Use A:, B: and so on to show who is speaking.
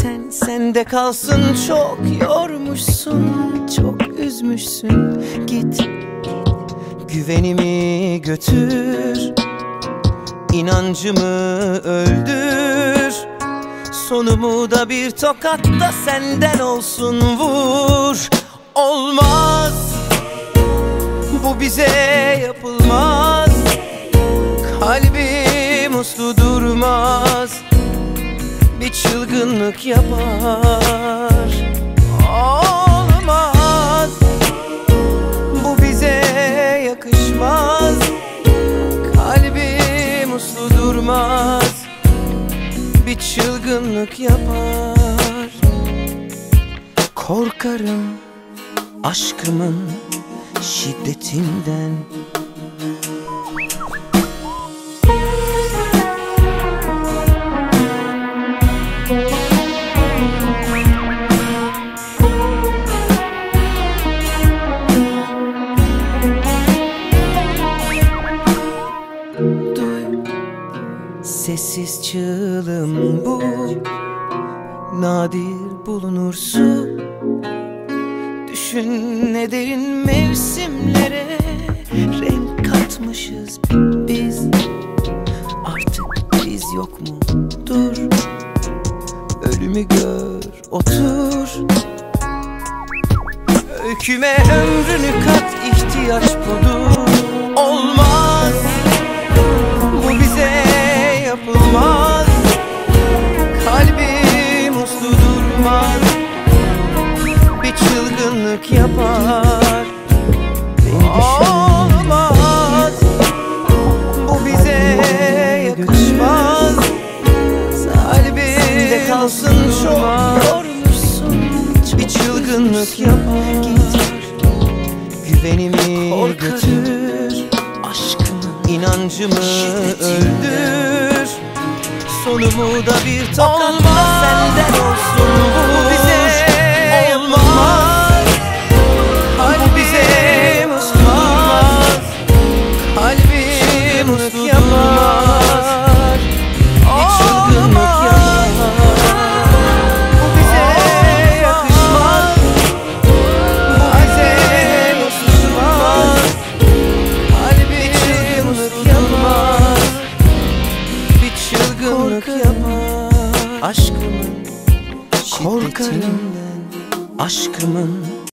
A: zaten sende kalsın. Çok yormuşsun, çok üzmüşsün. Git, güvenimi götür, İnancımı öldür. Sonumu da bir tokatta senden olsun vur. Olmaz, bu bize yapılmaz. Kalbim uslu durmaz, bir çılgınlık yapar. Olmaz, bu bize yakışmaz. Kalbim uslu durmaz, bir çılgınlık yapar. Korkarım aşkımın şiddetinden. Duy, sessiz çığlığım bu, nadir bulunur su. Düşün ne derin mevsimlere renk katmışız biz. Artık biz yok mu? Dur, ölümü gör, otur. Öyküme ömrünü kat, ihtiyaç budur. Olmaz, bu bize yapılmaz. Kalbim uslu durmaz, bir çılgınlık yapar. Olmaz, bu bize yakışmaz. Kalbimde kalsın, çok yormuşsun, bir çılgınlık yapar. Git, güvenimi götür, aşkımı, inancımı öldür. Sonumu da bir tokatla senden olsun bu bize. Olmaz, bu bize usmaz. Kalbim uslu yapar, bir çılgınlık yapar. Bu bize yakışmaz, bu bize usmaz. Kalbim uslu yapar, bir çılgınlık yapar. Aşkımın şiddetinden, aşkımın